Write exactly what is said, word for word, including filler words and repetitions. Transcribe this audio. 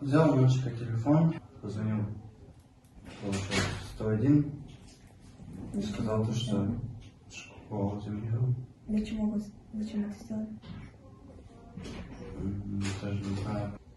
Взял мальчика телефон, позвонил, получается, сто один, и сказал то, что школу заминировал. Для чего вы, зачем это сделали? Даже не знаю.